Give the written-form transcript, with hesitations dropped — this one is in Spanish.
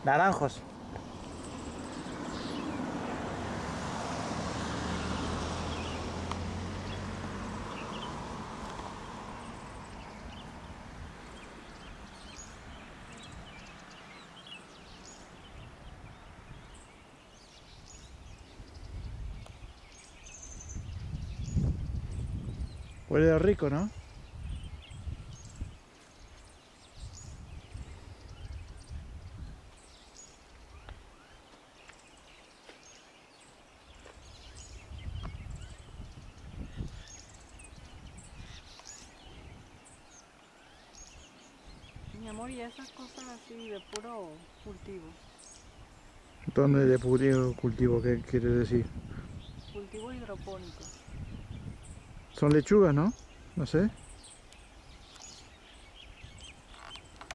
Naranjos. Huele rico, ¿no? Mi amor, y esas cosas así de puro cultivo. ¿Dónde de puro cultivo? ¿Qué quiere decir? Cultivo hidropónico. Son lechugas, ¿no? No sé.